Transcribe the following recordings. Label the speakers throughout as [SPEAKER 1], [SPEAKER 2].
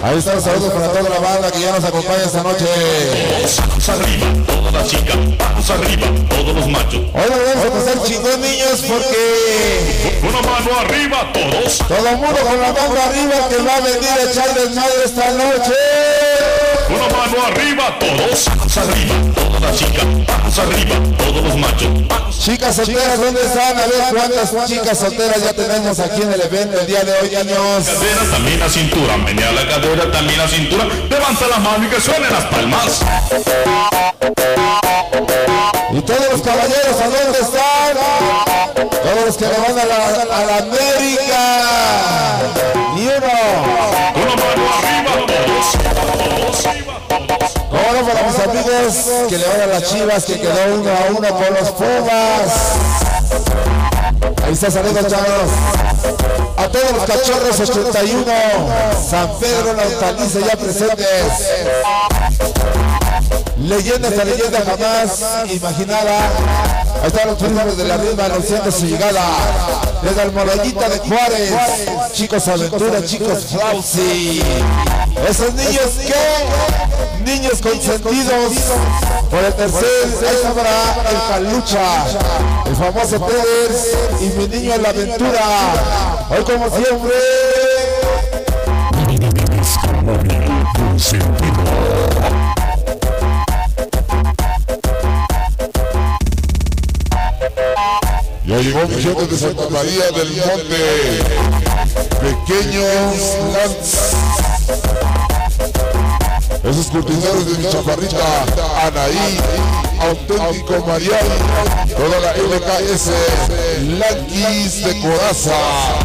[SPEAKER 1] Ahí está el saludo para toda la banda que ya nos acompaña esta noche.
[SPEAKER 2] Vamos arriba, todas las chicas, vamos arriba, todos los machos.
[SPEAKER 1] Hoy nos vamos a pasar chingón, niños, porque
[SPEAKER 2] una mano arriba, todos.
[SPEAKER 1] todo el mundo con la mano arriba que va a venir a echar desmadre esta noche.
[SPEAKER 2] Una mano arriba, todos. Vamos arriba, todas las chicas, vamos arriba, todos los machos.
[SPEAKER 1] Chicas solteras, ¿dónde están? A ver cuántas chicas solteras ya tenemos aquí en el evento el día de hoy, niños.
[SPEAKER 2] Cadera, también la cintura, menea la cadera, también la cintura. Levanta las manos y que suenen las palmas.
[SPEAKER 1] Y todos los caballeros, ¿a dónde están? Todos los que le van a la América. Ni uno.
[SPEAKER 2] Una mano arriba, todos.
[SPEAKER 1] Bueno, para mis amigos que le van a las Chivas, que quedó 1-1 con los Pumas. Ahí está, saludos, chavos. A todos los cachorros 81, San Pedro, la Hortaliza ya presentes. Leyenda, esta leyenda jamás imaginada. Ahí están los primos de la Riva anunciando su llegada. Desde el Moradita de Juárez. Chicos Aventura, chicos Flausi. Esos niños que, niños consentidos por el tercer, ahí está el Calucha, el famoso Peders y mi niño en la aventura. Hoy como siempre.
[SPEAKER 3] Ya llegó mi gente de Santa María del Monte, pequeños Lance. Esos curtidores de mi chaparrita Anaí, auténtico Marial, toda la LKS, Lanquis de Coraza.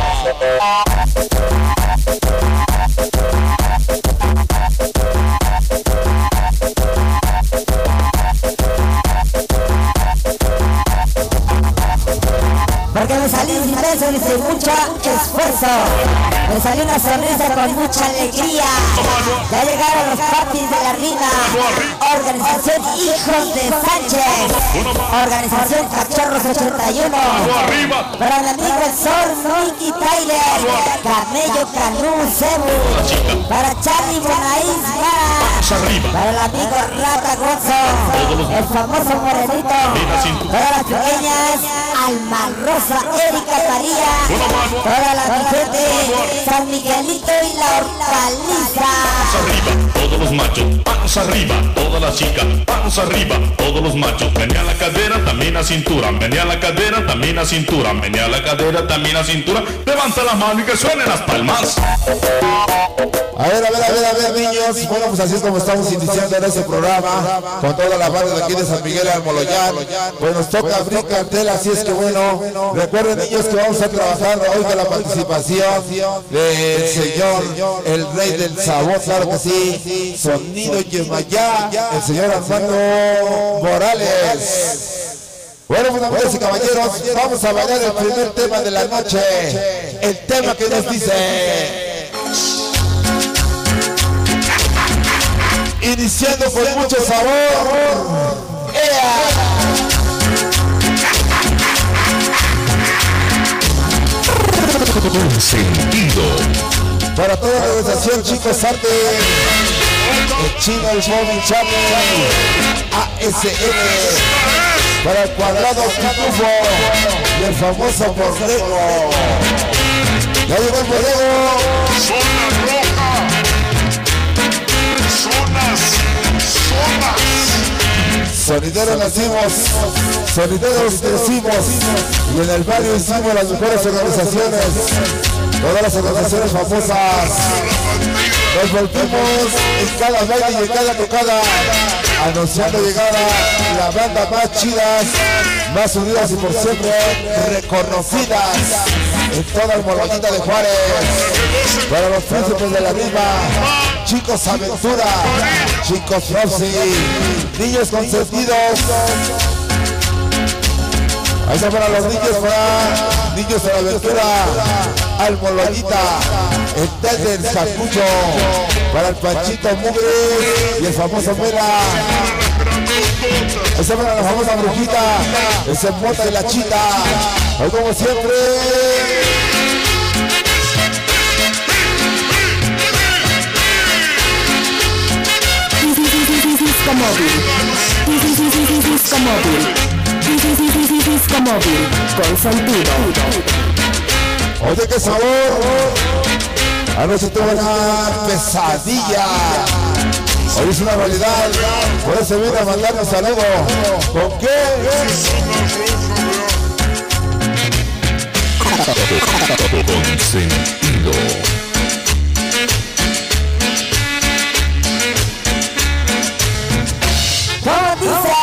[SPEAKER 4] Porque me salí sin peso y sin mucho esfuerzo. Me salió una sonrisa con mucha alegría. Ya llegaron los papis de la Riva. Organización Hijos de Sánchez. Organización Cachorros 81. Para mi amigo el Sol, Nicky Tyler. Camello, Canú, Cebu. Para Charlie Bonaís, para el amigo Rata Gozo. El famoso Morenito. Para las pequeñas Alma Rosa, Erika María, para la gente, San Miguelito y la Hortaliza.
[SPEAKER 2] Vamos arriba, todos los machos, vamos arriba, todas las chicas, vamos arriba, todos los machos. Menea la cadera, también la cintura, menea la cadera, también la cintura, menea la cadera, también la cintura. Levanta las manos y que suenen las palmas.
[SPEAKER 1] A ver, niños. Bueno, pues así es como estamos iniciando en este programa, con toda la banda de aquí de San Miguel Almoloyán. Pues nos toca abrir cartel, así es que bueno, recuerden, niños, que vamos a trabajar hoy con la participación del señor, el rey del sabor, claro que sí, Sonido Yemayá, el señor Armando Morales. Bueno, pues amigas y caballeros, vamos a bailar el primer tema de la noche, el tema que nos dice... Iniciando con mucho sabor.
[SPEAKER 2] Sentido.
[SPEAKER 1] Para toda la organización, chicos, arte. El chino, el Bobby Chapman, ASN. Para el cuadrado Pitufo y el famoso Borrego. Ya llegó el Borrego.
[SPEAKER 3] Zona roja.
[SPEAKER 1] Sonidero nacimos, sonideros crecimos y en el barrio hicimos las mejores organizaciones, todas las organizaciones famosas. Nos volvimos en cada baile y en cada tocada, anunciando llegada la banda más chidas, más unidas y por siempre reconocidas en toda el Moradita de Juárez. Para los príncipes de la Riva, chicos Aventura, chicos Flausi, niños consentidos. Ahí está para los niños, para niños de la aventura, al Moradita, el Ted del Sacucho, para el Panchito Mugre y el famoso Mela. Ahí está para la famosa Brujita, ese Mota y la Chita. Hoy como siempre.
[SPEAKER 5] Disco móvil. Disco móvil. Disco móvil. Con sentido.
[SPEAKER 1] Oye, qué sabor. Anoche tuve una pesadilla. Hoy es una realidad. Por eso vine a mandar un saludo. ¿Con qué?
[SPEAKER 2] Con sentido.
[SPEAKER 4] ¿Cómo dice?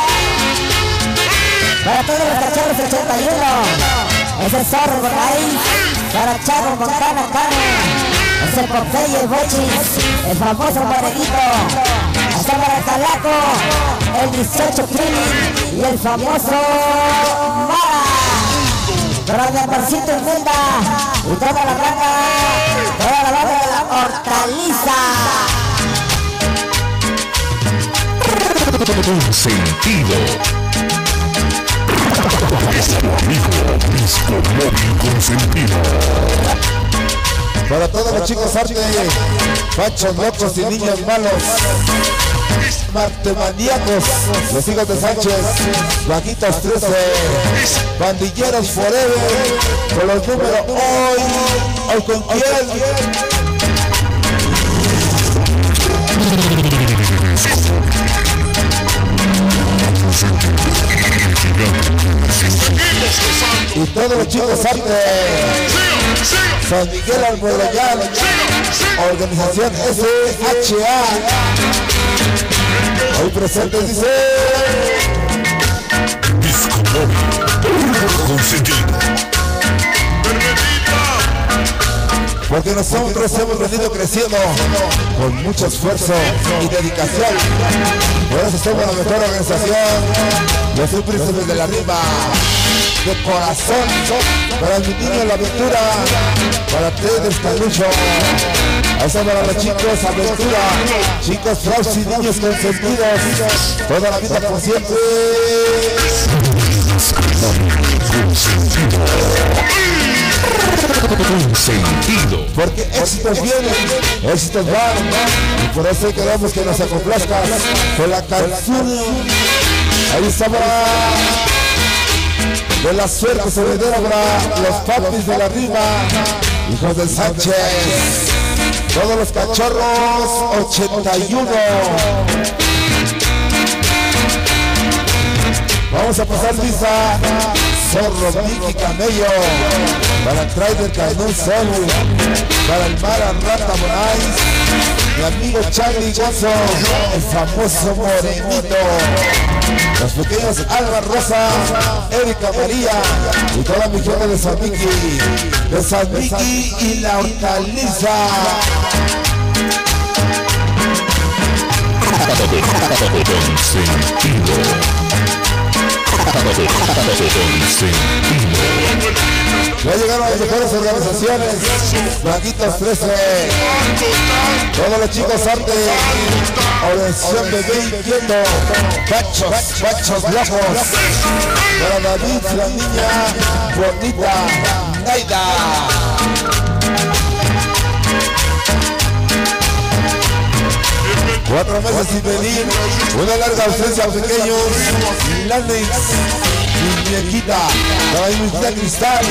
[SPEAKER 4] Para todos los cachorros 81. Ese zorro por ahí. Para Charro con Cana. Ese Popeye, el Bochis. El famoso Morenito. Hasta para Calaco. El 18 Krillin. Y el famoso Mara. Para el Marcito Menda. Y toda la banda. Toda la banda de la Hortaliza.
[SPEAKER 2] Con sentido. Nuestro amigo Disco Móvil con sentido.
[SPEAKER 1] Para todos los chicos arte, pachos locos y niños malos, martemaníacos, los hijos de Sánchez, Vaquitas 13, pandilleros forever, con los números hoy con quién. Y todos los chicos arte, San Miguel Almoloyán, organización SHA, hoy presentes dice
[SPEAKER 2] Disco Móvil con sentido.
[SPEAKER 1] porque nosotros hemos venido creciendo con mucho esfuerzo y dedicación. Por eso somos la mejor organización. Yo soy Príncipes de la Rima, de corazón, para mi niño La Aventura, para ustedes Calucho. Eso para los chicos Aventura, chicos Frogs y niños consentidos, toda la vida por siempre.
[SPEAKER 2] Con sentido.
[SPEAKER 1] Porque éxitos vienen, éxitos van, y por eso queremos que nos complazcas con la canción. Ahí estamos. De la suerte solidera para los papis de la rima, hijos de Sánchez, todos los cachorros 81. Vamos a pasar lista. Zorro, Mickey, Camello, para Traider, Cainón, Sol, para el Mara, Rata, Monais, mi amigo Charlie Gozo, el famoso Morenito, los pequeños Alba Rosa, Erika María, y toda mi gente de San Miki y la Hortaliza.
[SPEAKER 2] Con sentido.
[SPEAKER 1] Ya llegaron las mejores organizaciones, Vaquitas 13, todos los chicos arte, organización Bebé Inquieto, Pachos Locos, para David, la niña bonita, Naida. Cuatro meses sin venir, una larga ausencia a los pequeños, Landix, mi muñequita, para mi muñequita Cristal,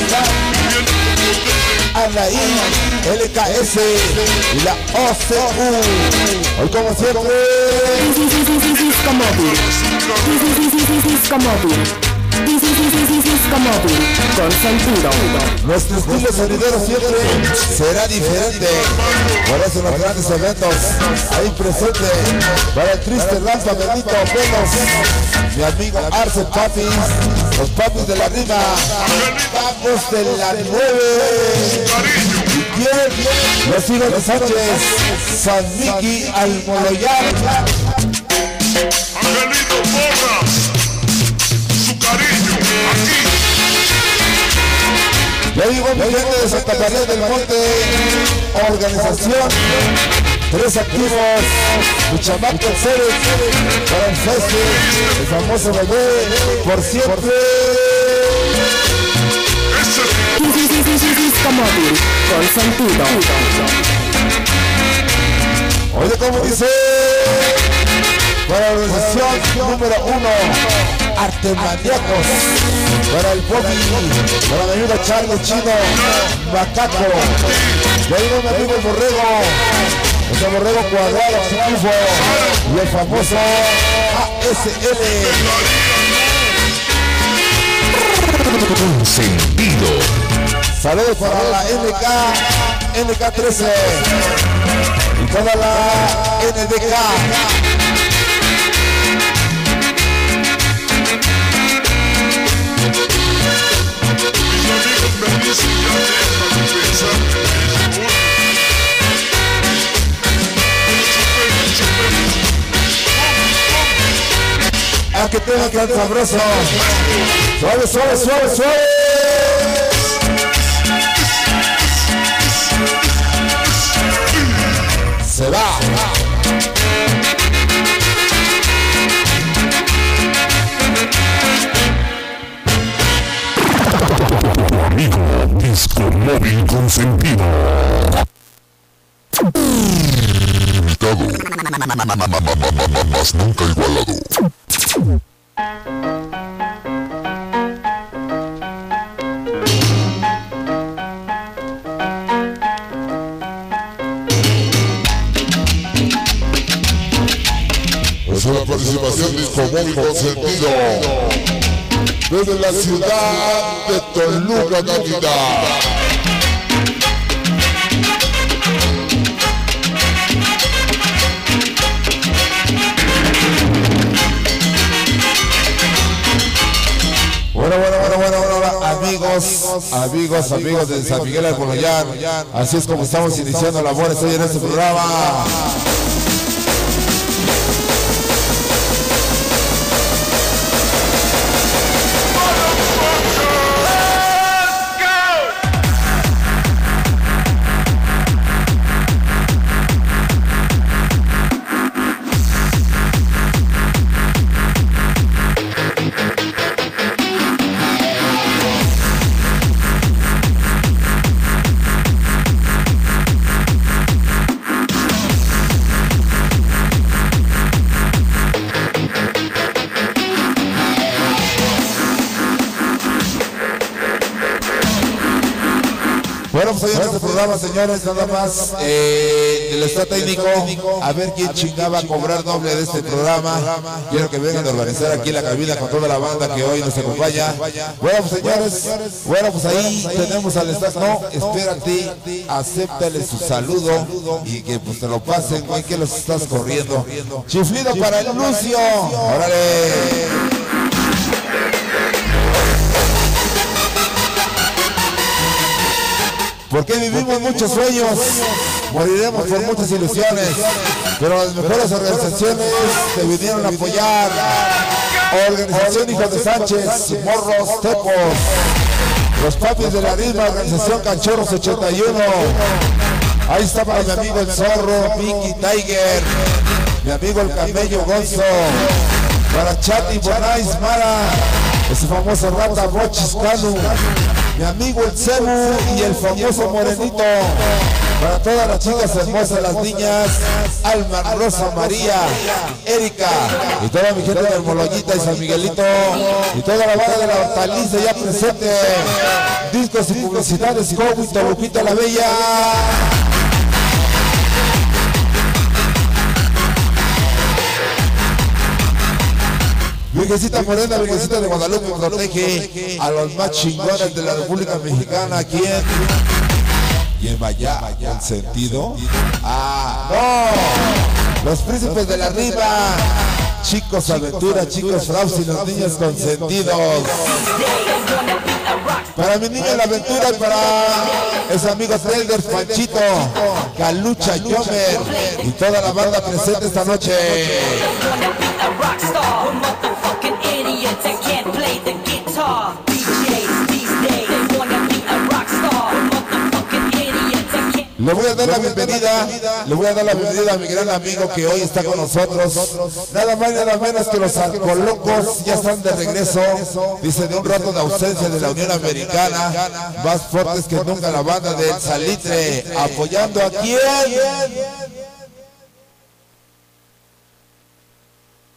[SPEAKER 1] Anaí, LKS y la OCU. Hoy como siempre,
[SPEAKER 5] Disco móvil. Disco móvil. Disco móvil. Con sentido.
[SPEAKER 1] nuestro estilo sonidero siempre será diferente. Por eso en los grandes eventos ahí presente para el triste Rampa Benito Pelos, mi amigo Arce Papis, los papis de la rima, vamos de la 9. ¿Y quién? Los hijos de Sánchez, San Miki Almoloyán.
[SPEAKER 3] Angelito Porras, su cariño, aquí.
[SPEAKER 1] Ya digo mi gente de Santa María del Monte, organización, 3 activos, mi chamaco Ceres, para el feste, el famoso bebé, por siempre.
[SPEAKER 5] Disco móvil. Con sentido.
[SPEAKER 1] Oye, ¿cómo dice? Para la organización número 1, Artemaniacos. Para el Bobby, para mi amigo Charlie Chino, Macaco. Y ahí mi amigo el Borrego. Este Borrego Cuadrado, Triunfo. Y el famoso ASL.
[SPEAKER 3] Consentido.
[SPEAKER 1] Saludos para la NK13 y toda la NDK. A que tenga que estar sabroso. Suave, suave, suave, suave. Se va.
[SPEAKER 3] Amigo Disco Móvil Consentido. Limitado. Más nunca igualado. Es una participación Disco Móvil Consentido desde la ciudad de Toluca, capital.
[SPEAKER 1] Bueno, amigos de San Miguel Alcoloyán, así es como estamos iniciando labores hoy en este programa. Bueno, pues hoy en este programa, señores, nada más el estado técnico, a ver quién chingaba a cobrar doble de este programa. Quiero que vengan a organizar aquí la cabina con toda la banda que hoy nos acompaña. Bueno, pues señores, pues ahí tenemos al staff. No, espérate, acéptale su saludo y que pues te lo pasen, güey, que los estás corriendo. Chiflido para el Lucio, órale. Porque vivimos muchos sueños, moriremos por muchas ilusiones, pero las mejores organizaciones te vinieron a apoyar. Organización Hijo de Sánchez, Morros, Tepos, los papis de la misma organización Cachorros 81. Ahí está para mi amigo el Zorro, Mickey Tiger, mi amigo el Camello Gonzo, para Chati Bonais Mara, ese famoso Rata Bochis Canu, mi amigo el Cebu y el famoso Morenito, para todas las chicas hermosas, las niñas, Alma, Rosa, María, Erika, y toda mi gente del Moloñita y San Miguelito, y toda la banda de la Hortaliza ya presente, discos y publicidades, como y Toluquita la Bella. Virgencita Morena, Virgencita de Guadalupe, protege a los más chingones de la República Mexicana. Aquí en Vaya, ¿en sentido? No, los príncipes de la riva, chicos aventura, chicos frausi, los niños consentidos. Para mi niño la aventura y para ese amigo Traders, Panchito, Calucha, Yomer y toda la banda presente esta noche. Le voy a dar la bienvenida a mi gran amigo que hoy está con nosotros. Nada más y nada menos que los Alcolocos ya están de regreso. Dice, de un rato de ausencia de la Unión Americana, más fuertes que nunca la banda del Salitre, apoyando a quién.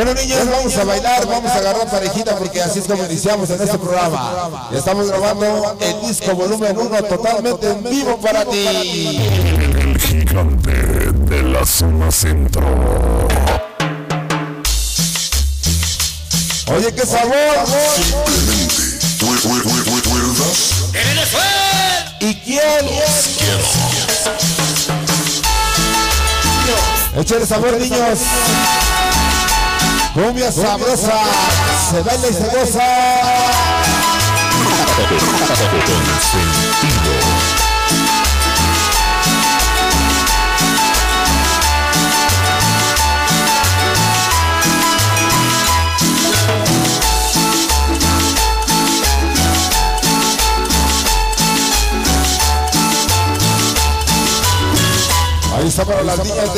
[SPEAKER 1] Bueno, niños, vamos a bailar, vamos a agarrar parejita porque así es como iniciamos en este programa. Ya estamos grabando el disco volumen 1 totalmente en vivo para ti.
[SPEAKER 6] El gigante de la zona centro.
[SPEAKER 1] Oye, qué sabor. ¿Y quién? Échale sabor, niños. Cumbia sabrosa, se baila y se goza. Ahí está para las niñas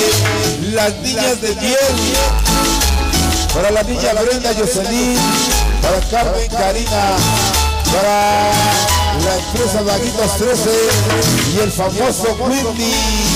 [SPEAKER 1] de Biel. Para la niña Brenda Jocelyn, para Carmen Karina, para la empresa Vaguitos 13 y el famoso Windy.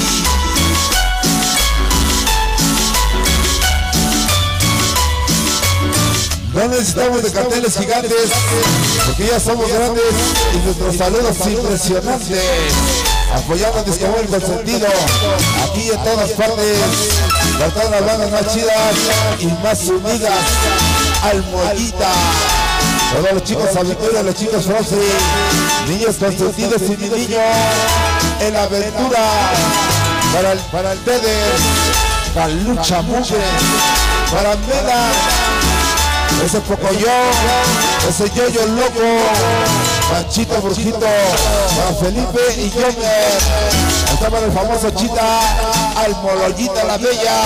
[SPEAKER 1] No necesitamos de carteles gigantes, porque ya somos grandes y nuestros saludos impresionantes. Apoyando a Discomóvil Consentido, aquí en todas partes, para las bandas más chidas y más unidas, Almohadita, todos los chicos aventuras, los chicos Frosty, niños consentidos y mi niño en la aventura, para el Tedes, para Lucha Mugre, para Mela, ese Pocoyo, ese Yoyo Loco, Panchito Brujito, para Felipe y Yomer. Está para el famoso Chita, Almoloyita la Bella.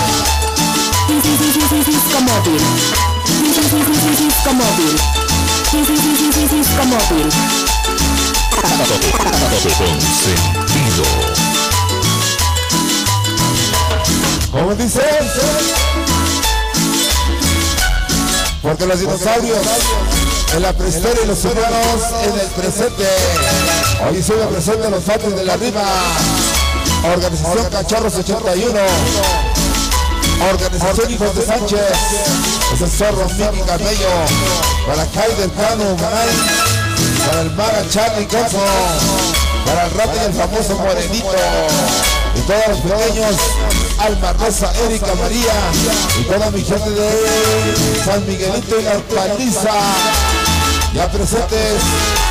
[SPEAKER 5] Discomóvil. Discomóvil. Discomóvil.
[SPEAKER 6] Consentido.
[SPEAKER 1] ¿Cómo dice? Porque los dinosaurios en la prehistoria y los humanos en el presente. Hoy se me presentan los fatos de la rima. Organización Cachorros 81. Organización Hijos de Sánchez. Ese zorro Miki Cabello. Para Kai del Cano Manay. Para el Maga Charlie Gonzo. Para el Rata y el famoso Morenito. Y todos los pequeños, Alma Rosa, Erika María y toda mi gente de San Miguelito y la Paliza, ya presentes.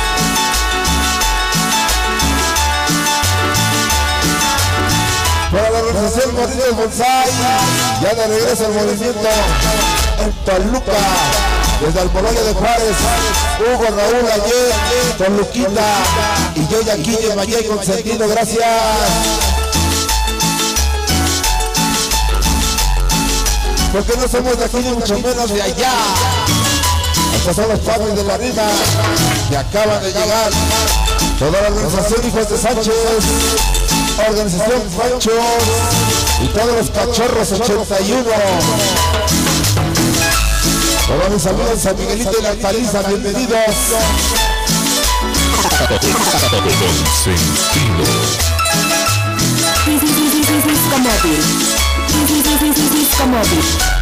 [SPEAKER 1] Para la organización Morritos Bonsai, ya de regreso al movimiento en Toluca, desde Almoloya de Juárez, Hugo Raúl ayer, Toluquita y yo y aquí de Mayay Consentido, gracias. Porque no somos de aquí ni mucho menos de allá. Estos son los padres de la rima que acaban de llegar. Toda la organización Hijos de Sánchez, organización Pancho y todos los Cachorros 81. Todos mis amigos en San Miguelito y la Paliza, bienvenidos.
[SPEAKER 5] Discomóvil. Discomóvil.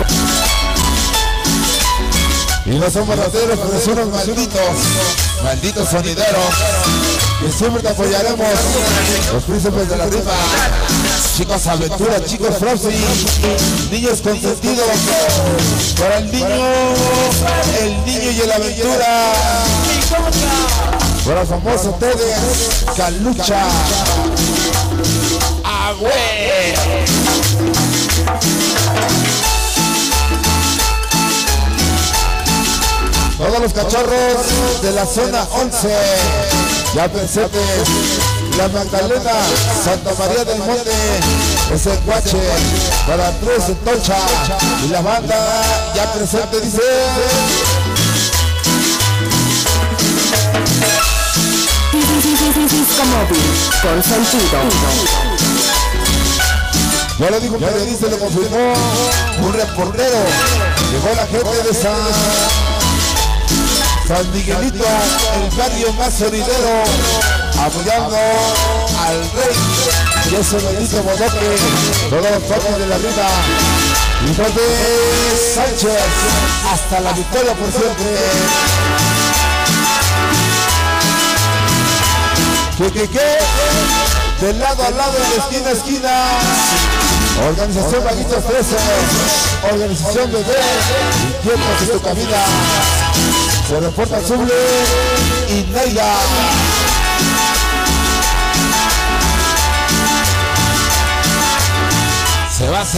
[SPEAKER 1] Y no somos rateros, pero son unos malditos sonideros, que siempre te apoyaremos, los príncipes de la rima, chicos aventuras, chicos Frosty, niños consentidos, para el niño y el aventura, para el famoso Tedes, Calucha, ¡agüe! Todos los cachorros de la zona 11, ya presentes, la Magdalena, Santa María del Monte, ese Guache, para Andrés Tocha, y la banda ya presente, dice.
[SPEAKER 5] Discomóvil, Consentido.
[SPEAKER 1] Ya lo dijo un periodista, lo confirmó un reportero. Llegó la gente de San Miguelito, el barrio más sonidero, apoyando al rey y ese bendito bodoque, todos los toques de la vida. Hijos de Sánchez, hasta la victoria por siempre. ¿Qué? De lado a lado, de esquina a esquina. Organización Vaguitos 13, organización Bebé, y tiempo que tu cabina. Se reporta Zuble y Naida. Se va.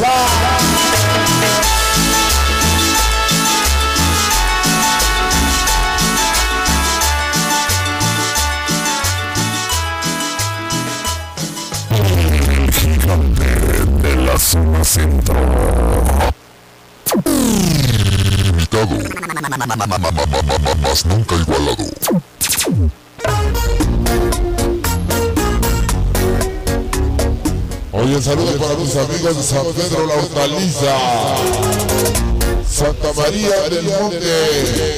[SPEAKER 6] El gigante de la zona centro.
[SPEAKER 3] Limitado, más nunca igualado. Oye, saludos para mis amigos de San Pedro La Hortaliza, Santa María del Monte,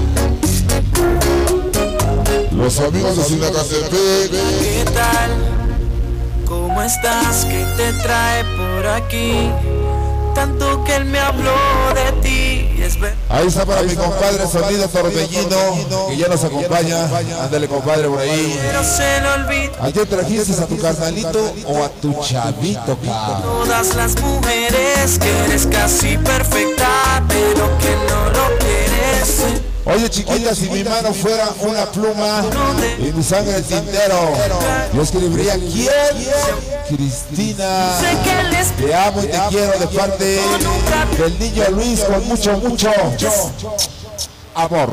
[SPEAKER 3] los amigos de Sinacatepec.
[SPEAKER 7] ¿Qué tal? ¿Cómo estás? ¿Qué te trae por aquí? Tanto que él me habló de ti.
[SPEAKER 1] Ahí está para mi compadre Sonido Torbellino, que ya nos acompaña. Ándale, compadre, por ahí. ¿Ayer trajiste a tu carnalito o a tu chavito, cabrón?
[SPEAKER 7] Todas las mujeres que eres casi perfecta, pero que no lo quieres.
[SPEAKER 1] Oye, chiquita, si mi mano fuera una pluma y mi sangre el tintero, yo escribiría ¿quién? Cristina. Te amo y te quiero de parte del niño Luis con mucho amor.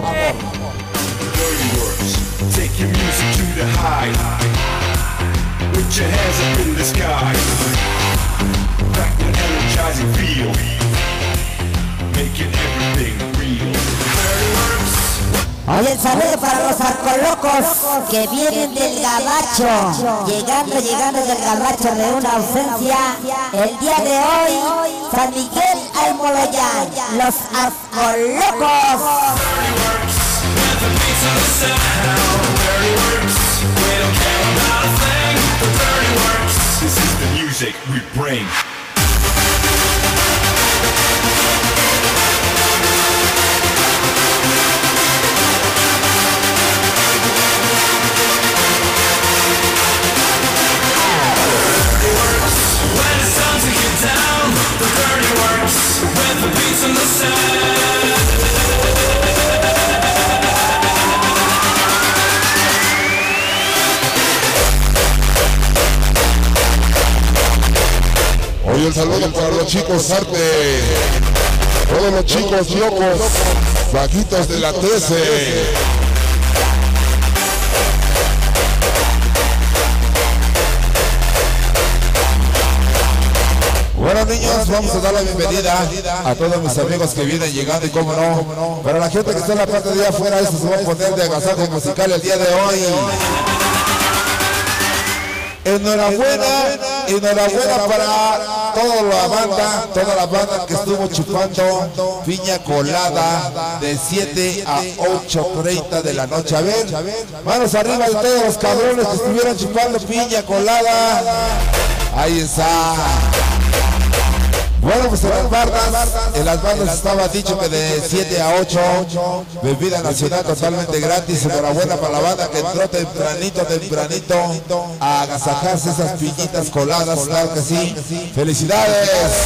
[SPEAKER 4] Oye, el saludo para los arcolocos que vienen del Gabacho, llegando del Gabacho de una ausencia. El día de hoy, San Miguel Almoloyán, los arcolocos.
[SPEAKER 2] This is the music we bring.
[SPEAKER 3] Oye, el saludo para los chicos arte, todos los chicos locos, vaquitos de la 13.
[SPEAKER 1] Bueno, niños, vamos a dar la bienvenida a todos mis amigos que vienen llegando y cómo no, para la gente que está en la parte de allá afuera, esto se va a poner de agasajo musical el día de hoy. Enhorabuena para toda la banda que estuvo chupando piña colada de 7 a 8:30 de la noche. A ver, manos arriba de todos los cabrones que estuvieron chupando piña colada. Ahí está. Bueno, pues en las bardas estaba dicho que de 7 a 8, bebida nacional totalmente gratis. Enhorabuena para la banda que entró tempranito a agasajarse esas piñitas coladas, claro que sí. ¡Felicidades!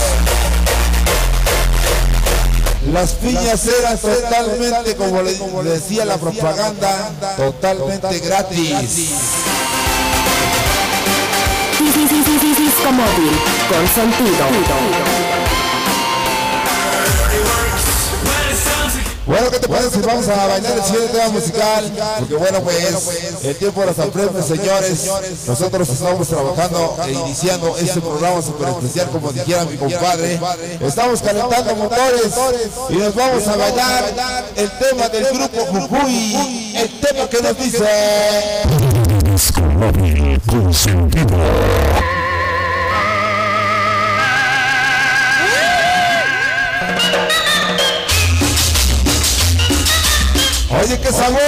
[SPEAKER 1] Las piñas eran totalmente, como le decía la propaganda, totalmente gratis.
[SPEAKER 5] Disco móvil, con sentido.
[SPEAKER 1] Bueno, ¿qué te parece si vamos a bailar el siguiente tema musical? Porque bueno, pues, el tiempo de los apremios, señores. Nosotros estamos trabajando e iniciando este programa súper especial, como dijera mi compadre. Estamos calentando motores y nos vamos a bailar el tema del grupo Jujuy. El tema que nos dice...
[SPEAKER 6] Disco móvil con sentido.
[SPEAKER 1] Oye, qué sabor.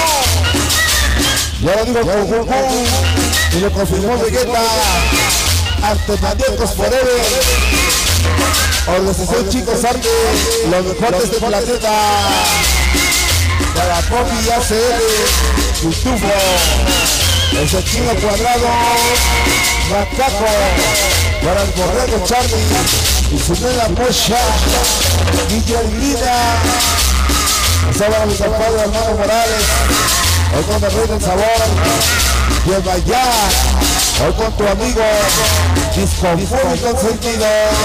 [SPEAKER 1] Ya lo digo con Jujuy y lo confirmó Vegeta. Artemaniacos Forever. Organización Chicos Arte, los mejores de este planeta. Para Poppy ACL, Pitufo, ese chino cuadrado, Macaco, para el borrego Charlie, y su nena Mocha, Guillermina, para mi compadre hermano Morales, hoy con el rey del sabor, lleva ya, hoy con tu amigo, Discofónico Consentido.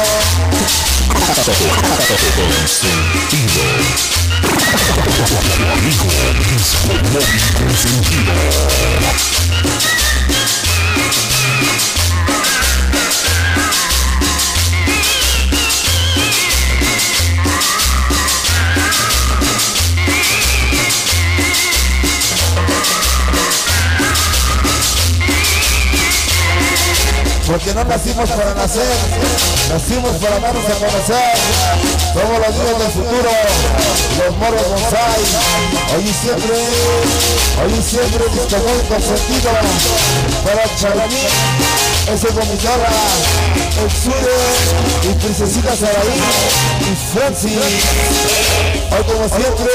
[SPEAKER 1] Porque no nacimos para nacer, nacimos para darnos a conocer. Somos los niños del futuro, los moros bonsai. Hoy y siempre, disco muy consentido. Para Chalamín, ese gomillora, el Sure, y Princesita Saraí, y Franci. Hoy como siempre.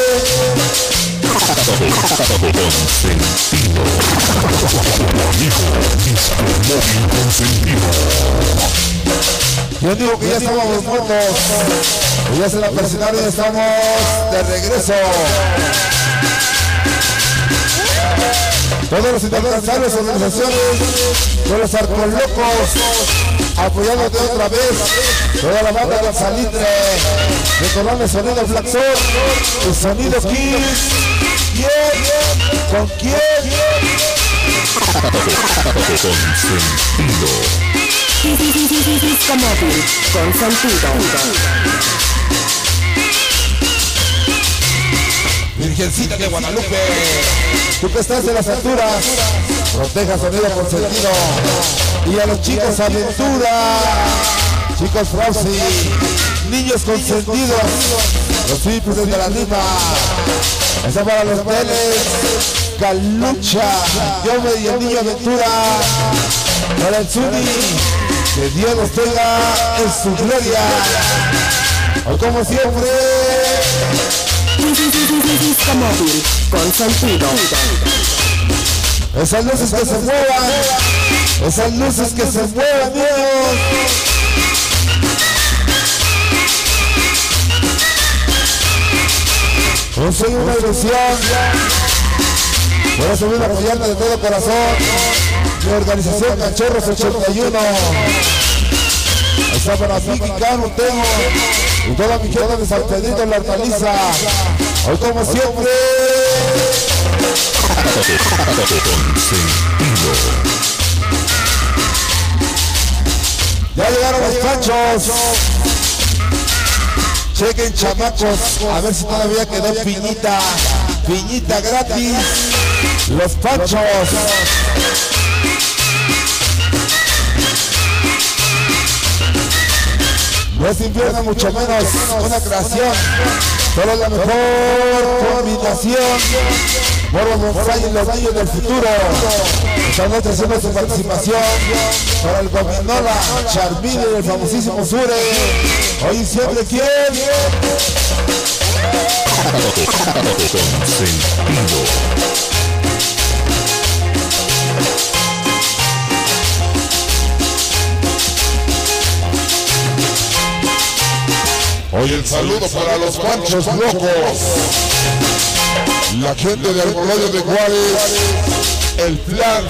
[SPEAKER 1] Yo digo que ya estamos muertos, ya se la presentaron y estamos de regreso. Todos los inalcanzables organizaciones, todos los arcolocos, apoyándote otra vez. Toda la banda del Salitre, recordando el sonido Flaxor, el sonido Kiss. ¿Quién? ¿Con quién?
[SPEAKER 5] Disco móvil, consentido.
[SPEAKER 1] Virgencita de Guadalupe, tú que estás en las alturas, proteja sonido consentido. Y a los chicos Aventura, chicos Frausi, niños consentidos, los hijos de la rima. Esa para los teles, Calucha, Yome y el niño Aventura. Para el Zuni, que Dios los tenga en su gloria. Hoy como siempre.
[SPEAKER 5] Disco móvil, consentido.
[SPEAKER 1] Esas luces que se muevan, esas luces que se muevan, niños. No soy una ilusión. Por eso vine a apoyarme de todo corazón. Mi organización Cachorros 81. Está para Vicky Cano, Temo y toda mi gente de San Pedrito en la Hortaliza. Hoy como siempre. Ya llegaron los panchos. Chequen, chamacos, a ver si todavía quedó piñita. Piñita gratis. Los panchos. No es invierno, mucho menos una creación. Solo la mejor combinación. Morbo Bonsai y los niños del futuro. Esta noche haciendo su participación para el Gominola, Charmini y el famosísimo Sure. Hoy y siempre, ¿quién?
[SPEAKER 3] Hoy el saludo para los Panchos Locos, la gente de Arbolado de Juárez, el plan.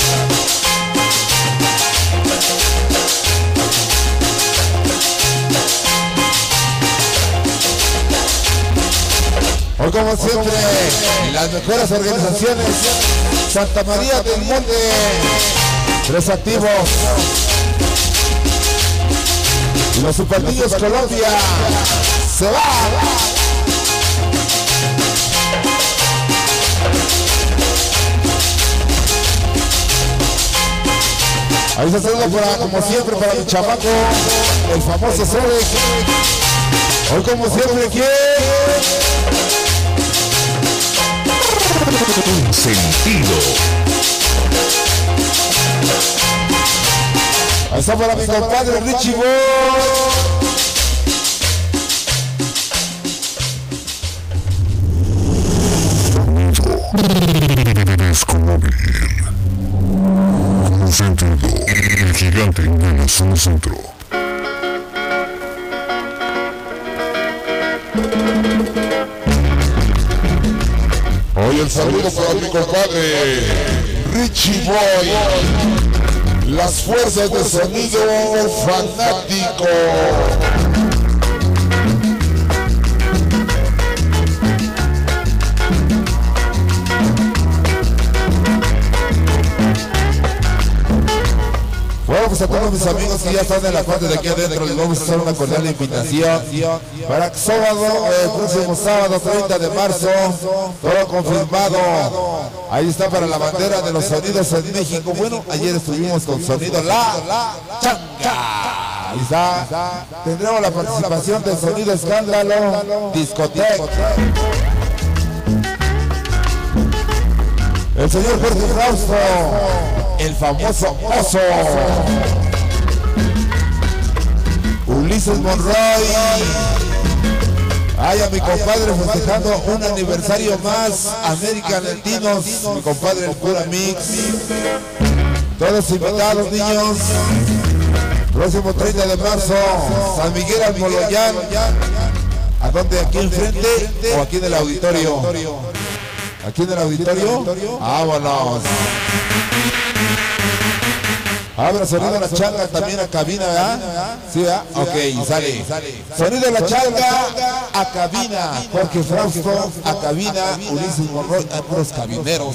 [SPEAKER 1] Hoy como siempre, las mejores organizaciones, Santa María del Monte, tres activos. Y los Superniños Colombia, se va. Ahí se saluda para, como siempre, para mi chamaco, el famoso Sore. Hoy como siempre, ¿quién?
[SPEAKER 6] Sentido.
[SPEAKER 1] Ahí está para mi compadre Richie Boy.
[SPEAKER 6] Disco móvil. Con sentido. El gigante de la zona centro.
[SPEAKER 3] Hoy el saludo para mi compadre Richie Boy. Las fuerzas de sonido fanático.
[SPEAKER 1] Bueno, pues a todos mis amigos que ya están en la parte de aquí adentro, les vamos a hacer una cordial invitación para el próximo sábado 30 de marzo, todo confirmado. Ahí está para la bandera de los sonidos en México. Bueno, ayer estuvimos con Sonido La Changa. Ahí está. Tendremos la participación del Sonido Escándalo, Discoteca. El señor Jorge Frausto, el famoso Oso. Ulises Monroy. Ay, a mi compadre festejando un aniversario más. América Latinos, mi compadre el Pura Mix. Todos invitados, niños. Próximo 30 de marzo, San Miguel Almoloyán. ¿A dónde? ¿Aquí enfrente o aquí en el auditorio? ¿Aquí en el auditorio? Vámonos. Abre Sonido La Changa también a cabina, ¿verdad? ¿Sí, verdad? Ok, sale. Sonido La Changa a cabina. Jorge Frausto a cabina. Ulises Monroy a los cabineros.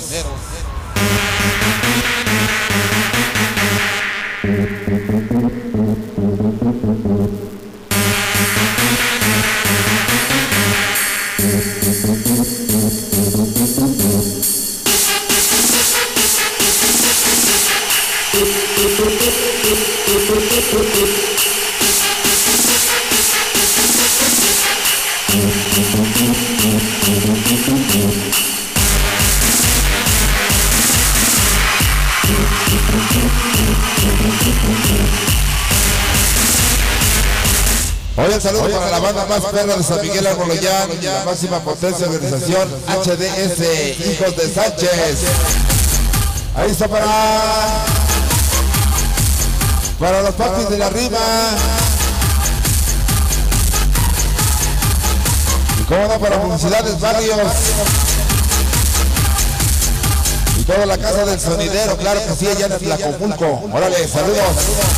[SPEAKER 1] Hoy el saludo para la banda más perra de San Miguel Almoloyán, la máxima potencia de organización HDS, Hijos de Sánchez. Ahí está para los papis de la rima. Y cómo no, para publicidades, barrios. Y toda la casa del sonidero, claro que sí, allá en Tlacomulco. Órale, saludos.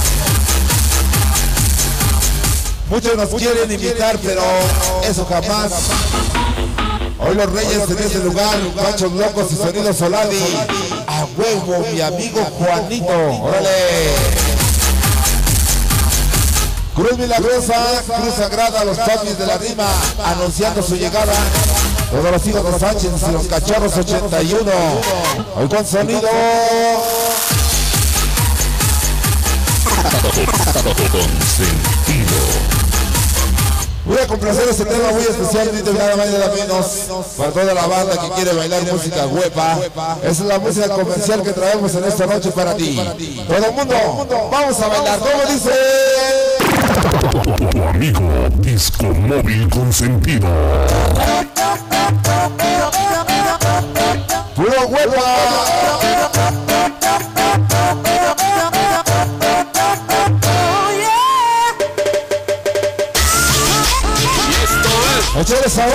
[SPEAKER 1] Muchos nos quieren invitar, pero eso jamás. Hoy los reyes en ese lugar, Machos Locos y Sonido Solari. A huevo, mi amigo Juanito. Órale. Cruz Milagrosa, Cruz Sagrada, los papis de la rima, anunciando su llegada. Todos los hijos de Sánchez y los cachorros 81. Hoy con sonido. Voy a complacer este tema muy especial, nada más y nada menos, para toda la banda que quiere bailar música huepa. Esa es la música comercial que traemos en esta noche para ti. Todo el mundo, vamos a bailar, ¿cómo dice?
[SPEAKER 6] Tu amigo Disco Móvil Consentido.
[SPEAKER 1] ¡Puro huepa! ¡Échale sabor!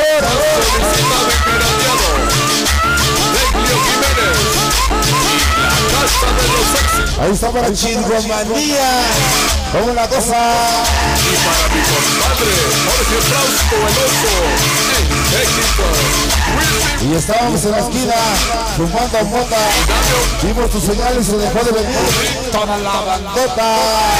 [SPEAKER 1] Ahí está para Chingomanía. ¿Cómo la cosa?
[SPEAKER 3] Y para mi compadre Jorge Frausto, el Oso, en México.
[SPEAKER 1] Y estábamos en la esquina, fumando mota. Vimos tu señal y se dejó de venir toda la bandota.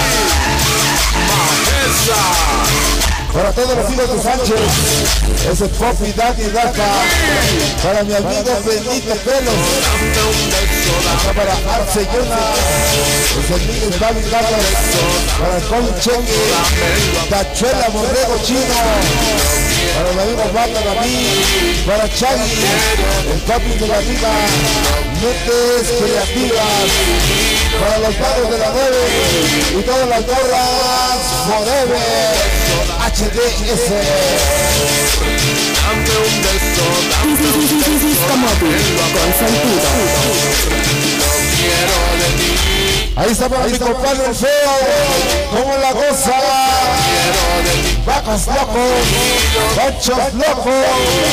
[SPEAKER 1] Para todos los hijos de Sánchez, ese Popi Dani Daca. Para mi amigo Benito Pelos. Acá para Arce Yona. Los amigos David Carlos. Para el Concheque. Tachuela Borrego Chino. para los amigos Banda, para Chagui, el papi de la vida, mentes creativas, para los padres de la 9 y todas las gorras Forever HDS.
[SPEAKER 7] Dame un beso, dame un beso,
[SPEAKER 5] Disco móvil con sentido.
[SPEAKER 7] lo quiero de ti.
[SPEAKER 1] Ahí está para mi compadre el feo, como la goza, vacas locos, panchos locos.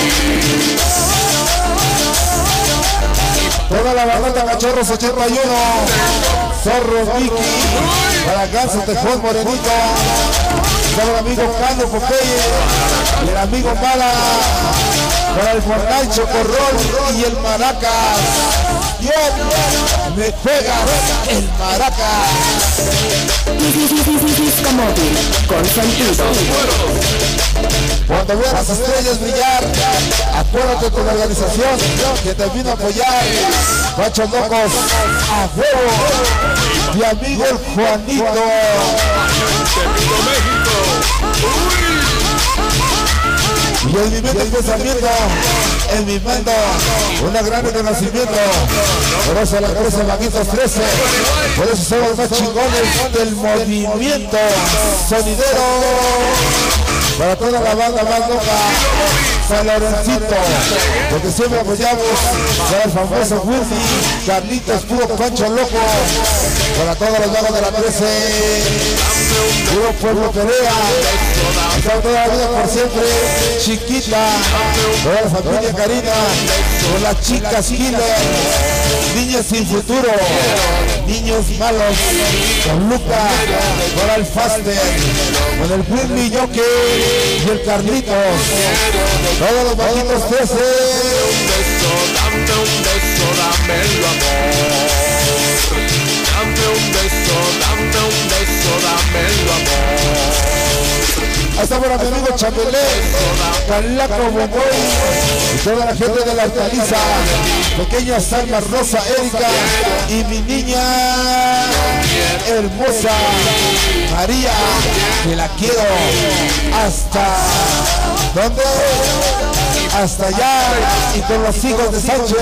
[SPEAKER 1] Toda la bandita Cachorros 81, Zorro Vicky, para Ganso Tejón Morenito, para el amigo Cano Popeye, y el amigo Mala, para el Fortnite Chocorrol y el Maracas. Bien, me pegas el Maracas.
[SPEAKER 5] Disco móvil con sentido.
[SPEAKER 1] Cuando veas las estrellas brillar, acuérdate de tu organización que te vino a apoyar. Pachos locos, a huevo. Mi amigo el Juanito. Y el movimiento y pensamiento, el mimando, una gran reconocimiento. Por eso la cabeza de Maquitos 13, por eso somos los más chingones del movimiento sonidero. Para toda la banda más loca, San Lorencito, porque siempre apoyamos para el famoso Willy, Carlitos, puro Pancho Loco, para todos los vagos de la 13, puro Pueblo Pelea, está toda la vida por siempre, Chiquita, toda la familia Karina, con las chicas Killer, niños sin futuro, niños malos, con Luca, con el Faster, con el Willy Yoke y el Carlitos, todos los bajitos 13.
[SPEAKER 7] Dame un beso, dámelo amor. Dame un beso, dámelo amor.
[SPEAKER 1] Ahí está para mi amigo Chapelé, Calaco Boboy y toda la gente de la Hortaliza, pequeña Salma Rosa, Erika y mi niña hermosa María, que la quiero hasta ¿dónde? Hasta allá y con los hijos de Sánchez.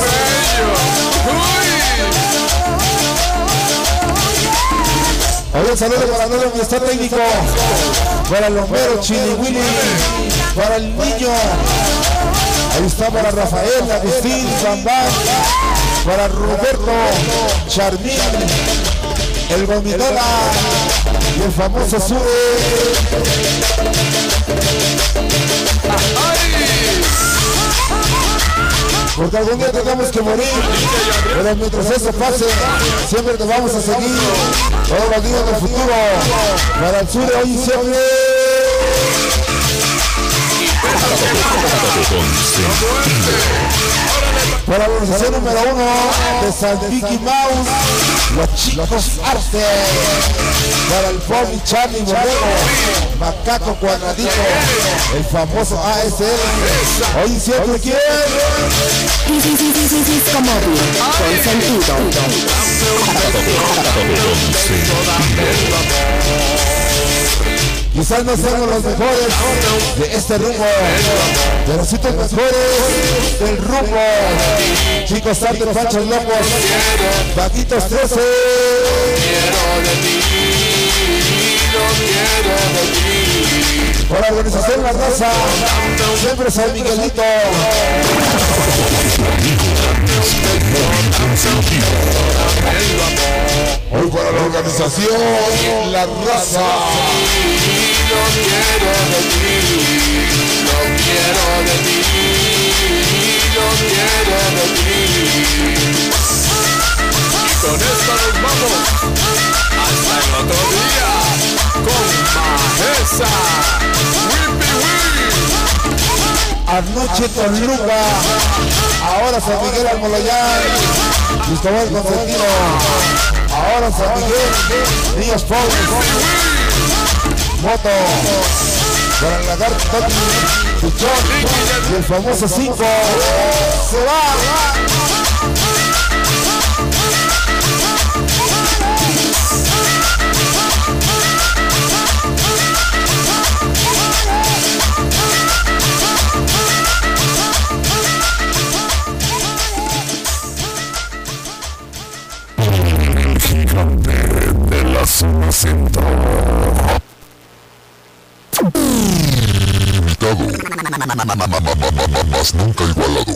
[SPEAKER 1] Hoy un saludo para Nuevo que está técnico, para el Homero Chili Willy, para el niño, ahí está para Rafael, Agustín, Zambán, para Roberto, Charmín, el Gomitola y el famoso Sube. Porque algún día tengamos que morir, pero mientras eso pase, siempre te vamos a seguir todos los días del futuro, para el sur de hoy y siempre. Para la organización número 1 de San Vicky Mouse, los chicos Arte, para el Bobby Charlie Borrego, Macaco Cuadradito, el famoso ASL, hoy siempre quiere.
[SPEAKER 5] Disco móvil con sentido.
[SPEAKER 1] Quizás no seamos los mejores de este rumbo, pero sí los mejores del rumbo. Chicos Arte, Panchos Locos, Vaquitos 13. Por la organización La Raza, siempre San Miguelito.
[SPEAKER 3] Hoy para la organización La Raza.
[SPEAKER 7] Lo quiero de ti, lo quiero de ti, lo quiero de ti. Y con esto nos vamos hasta el otro día con Majeza.
[SPEAKER 1] Anoche con Luca, ahora San Miguel Almoloyán, Cristóbal Consentino, ahora San Miguel, Niños Pobres, Moto, para el lagarto Toti, Pichón y el famoso 5, se va.
[SPEAKER 6] presenta.
[SPEAKER 3] Invitado, más nunca igualado.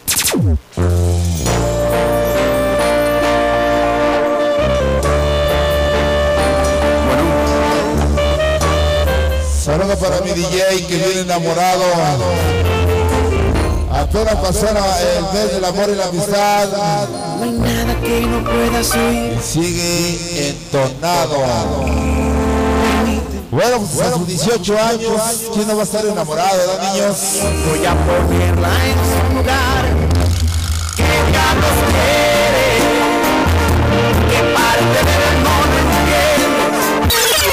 [SPEAKER 1] Saludo para mi DJ que viene enamorado. Apenas pasó el mes del amor y la amistad.
[SPEAKER 7] No hay nada que no puedas oír.
[SPEAKER 1] Y sigue entonado. Bueno, pues a sus 18 años, ¿quién no va a estar enamorado, verdad, niños?
[SPEAKER 7] Voy a ponerla en su lugar. ¿Qué diablos quiere? ¿Qué parte del amor no entiende?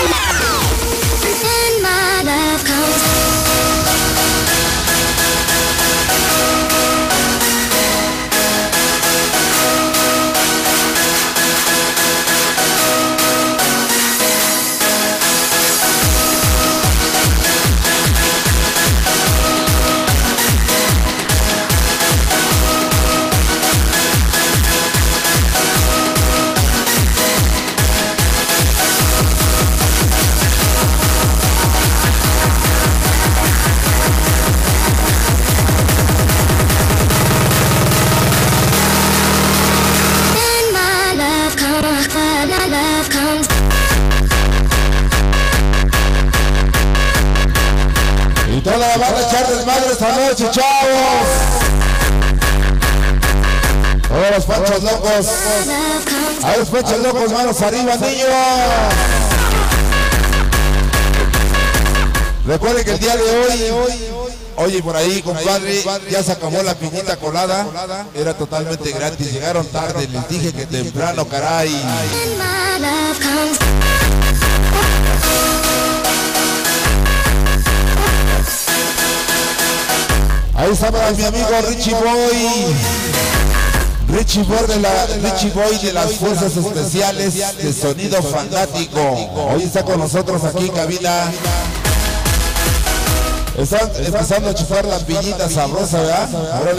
[SPEAKER 8] And my love comes.
[SPEAKER 1] Y toda la banda a echar desmadre esta noche, chavos. Todos los panchos locos. A los panchos locos, manos arriba, niños. Recuerden que el día de hoy, oye, por ahí, compadre, ya se acabó la piñita colada. Era totalmente gratis. Llegaron tarde, les dije que temprano, caray. Ahí estaba mi amigo Richie Boy. Richie Boy de las Fuerzas Especiales de Sonido Fanático. Hoy está con nosotros aquí en cabina. Están empezando a chupar la piñita sabrosa, ¿verdad? Órale.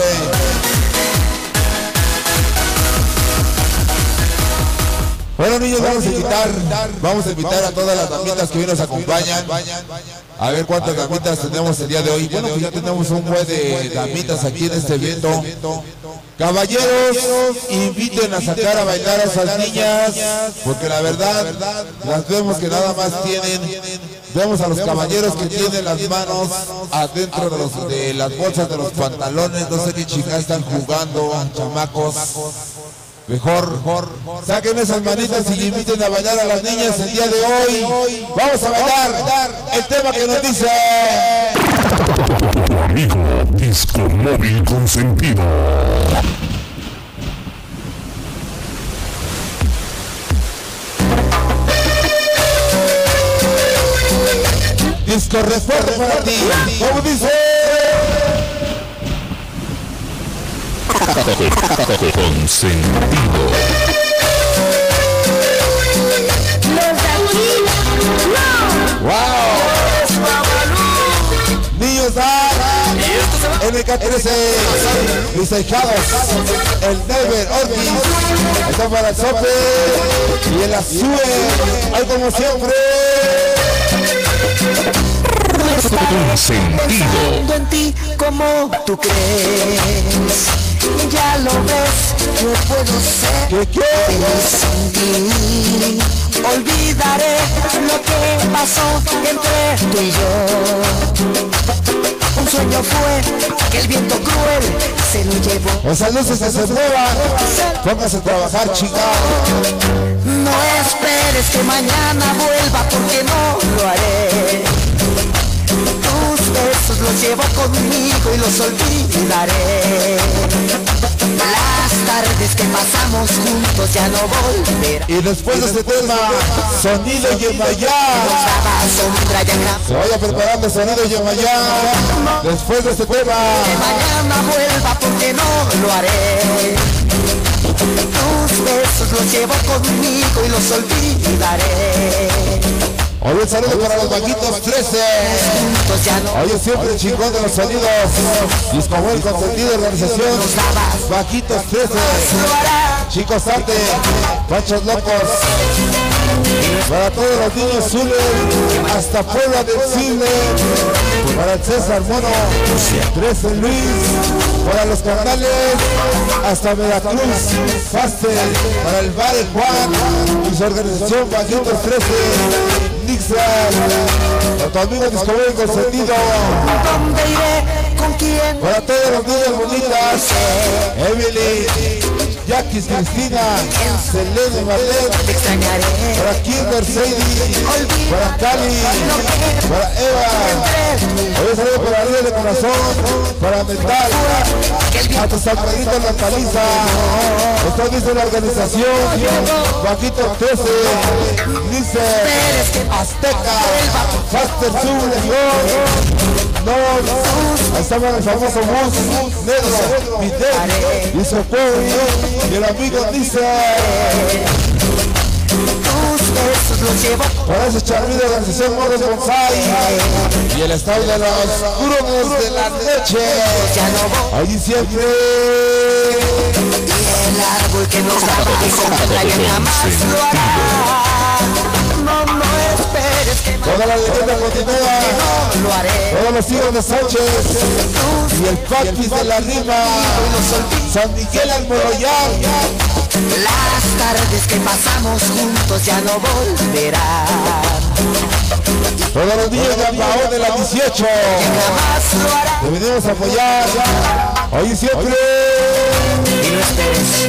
[SPEAKER 1] Bueno, niños, vamos a invitar a todas las damitas que hoy nos acompañan. A ver cuántas damitas tenemos el día de hoy. Bueno, pues ya tenemos un buen de damitas aquí en este evento. Caballeros, inviten a sacar a bailar a esas niñas, porque la verdad, las vemos que nada más tienen. Vemos a los caballeros que tienen las manos adentro de las bolsas de los pantalones. No sé qué chingadas están jugando, chamacos. Mejor saquen esas manitas y inviten a bailar a las niñas el día de hoy. Vamos a bailar el tema que nos dice:
[SPEAKER 6] Tu amigo Disco Móvil Consentido.
[SPEAKER 1] Disco Refuerzo para ti. ¿Cómo dice?
[SPEAKER 6] Consentido.
[SPEAKER 1] ¡Wow! Niños MK13, mis ahijados, el Never Ortiz, está para el Sope y el Azul, ahí como siempre.
[SPEAKER 6] Consentido.
[SPEAKER 7] En ti como tú crees, ya lo ves, yo puedo ser
[SPEAKER 1] ¿Qué?
[SPEAKER 7] feliz sin ti. Olvidaré lo que pasó entre tú y yo. Un sueño fue que el viento cruel se lo llevó.
[SPEAKER 1] Esas luces que se muevan, póngase a trabajar, chingado.
[SPEAKER 7] No esperes que mañana vuelva porque no lo haré. Tus besos los llevo conmigo y los olvidaré. Las tardes que pasamos juntos ya no volverán.
[SPEAKER 1] Y después de este tema, Sonido Yemayá.
[SPEAKER 7] Nos daba sombra y acá.
[SPEAKER 1] Se vaya preparando Sonido Yemayá. Después de este tema,
[SPEAKER 7] Que mañana vuelva porque no lo haré. Tus besos los llevo conmigo y los olvidaré.
[SPEAKER 1] hoy un saludo para los Vaquitos 13.
[SPEAKER 7] Juntos ya no.
[SPEAKER 1] Oye, siempre el chingón de los sonidos. Disco Móvil Consentido, organización Vaquitos 13.
[SPEAKER 7] Lo hará.
[SPEAKER 1] Chicos Arte, Panchos Locos. Para todos los niños Zules, hasta Puebla del Cile. Para el César Mono, 13 Luis. Para los canales, hasta Veracruz, Pastel. Para el Bar Juan y su organización Bajitos 13. Nixon, para tu amigo Discovery Consentido.
[SPEAKER 7] ¿Dónde iré? ¿Con quién?
[SPEAKER 1] Para todos los niños bonitas, Emily, Jackie, Cristina, Selene, Marlene,
[SPEAKER 7] Te extrañaré.
[SPEAKER 1] para Kim Mercedes, para Cali, para Eva. Hoy saludo para Río de Corazón, para Metal, hasta San Pedrito La Caliza. Está dice la organización, Bajito 13, dice Azteca, Faster Zoom, no, ahí estaba el famoso bus, Negro, Vidal, y su pueblo, y el amigo dice.
[SPEAKER 7] Tus besos los llevo.
[SPEAKER 1] Para ese charrido de organización Morros Bonsai y el estado de los grumos de la leche.
[SPEAKER 7] Ya no voy.
[SPEAKER 1] Allí siempre.
[SPEAKER 7] Y el árbol que nos daba sombra ya jamás lo hará. No esperes que
[SPEAKER 1] Toda la leyenda continúa.
[SPEAKER 7] no lo haré.
[SPEAKER 1] Todos los hijos de Sánchez y el Paquis de la Rima. San Miguel Almoroyán.
[SPEAKER 7] Las tardes que pasamos juntos ya no volverán.
[SPEAKER 1] Todos los niños de Ambao de la 18.
[SPEAKER 7] Jamás lo hará.
[SPEAKER 1] Te venimos a apoyar. Hoy siempre.
[SPEAKER 7] Y no esperes.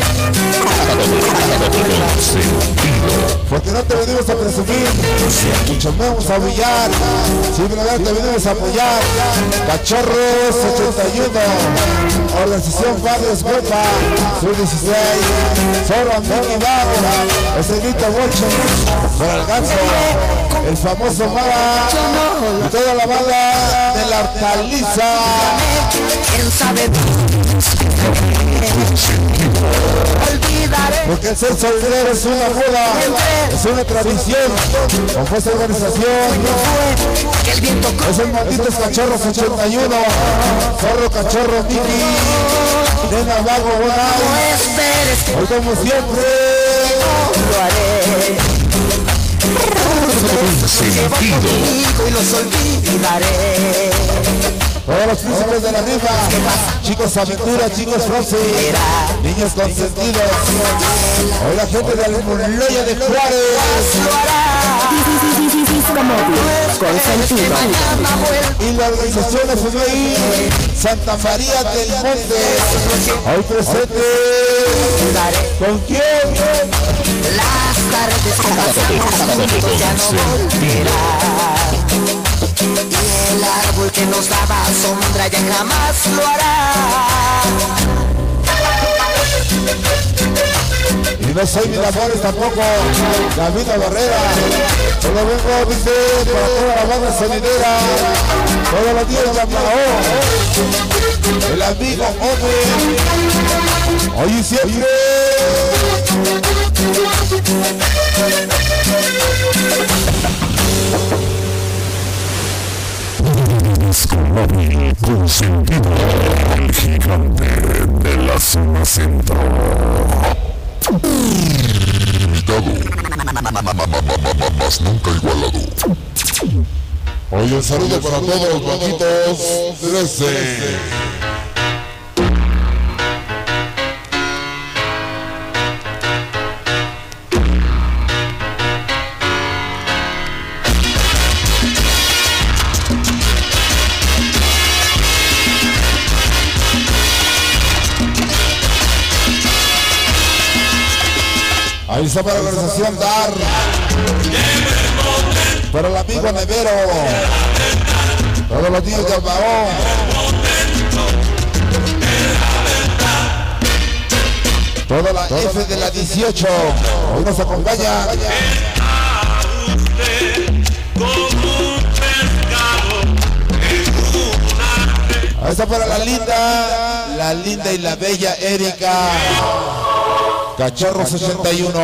[SPEAKER 1] Porque no te venimos a presumir, mucho menos a brillar, simplemente te venimos a apoyar. Cachorros 81, Organización Padres Huepa, Sur 16, Zorro Antonio Bago, Ezeguita Bocho, para el Ganso, el famoso Mara, y toda la banda de la Hortaliza.
[SPEAKER 7] ¿Quién sabe? Olvidaré.
[SPEAKER 1] Porque el ser soltero es una moda, es una tradición, con esta organización.
[SPEAKER 7] Que el viento
[SPEAKER 1] Esos malditos cachorros 81, Zorro Cachorro Miki, Nena Vago
[SPEAKER 7] no
[SPEAKER 1] Bonai,
[SPEAKER 7] esperes que
[SPEAKER 1] hoy como siempre.
[SPEAKER 7] lo haré. Llevo conmigo y los olvidaré.
[SPEAKER 1] Todos los príncipes de la rifa, chicos aventura, chicos Rossi, niños consentidos. Hoy la gente de Almoloya de Juárez.
[SPEAKER 7] Lo hará.
[SPEAKER 5] Disco móvil consentido.
[SPEAKER 7] Mañana vuelvo.
[SPEAKER 1] Y la organización FBI Santa María del Monte. Hoy presente. ¿Con quién?
[SPEAKER 7] Las tardes que pasamos juntos ya no volverán. Y el árbol que nos daba sombra ya jamás lo hará.
[SPEAKER 1] Y no soy Miraflores tampoco, David Barrera. Todo vengo, dice, para toda la banda sonidera. Todos los días de Amao. El amigo Ome. Hoy y siempre.
[SPEAKER 6] Disco móvil consentido, el gigante de la zona centro.
[SPEAKER 3] Limitado, más nunca igualado. Hoy un saludo para todos los Bajitos 13.
[SPEAKER 1] Ahí está para la organización DAR. Para el amigo Nevero. Todos los niños de Amao. Toda la F de la 18. Hoy nos acompaña. Ahí está para la linda y la bella Erika. Cachorros 81.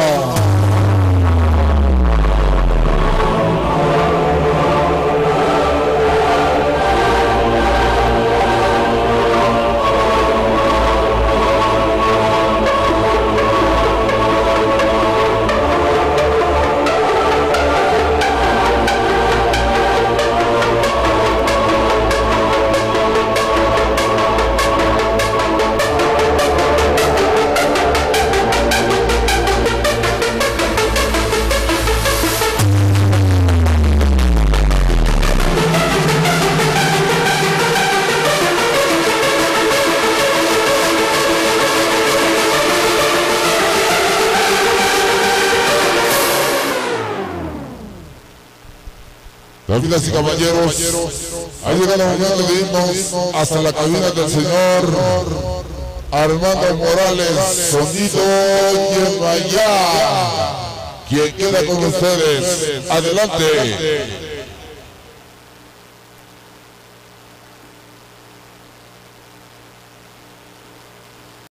[SPEAKER 3] Damas y caballeros, ha llegado el momento de irnos hasta la cabina del señor Armando Morales, sonido Yemayá. Quien queda con ustedes, adelante.